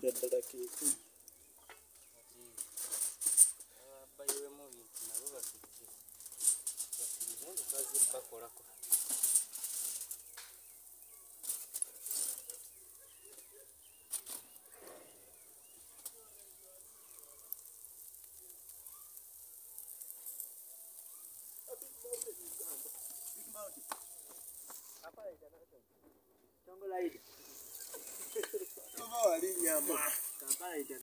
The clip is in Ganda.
ddala keeku. Bayiwe mu bintu nabo bakirize nti bazi bakolako. Kampala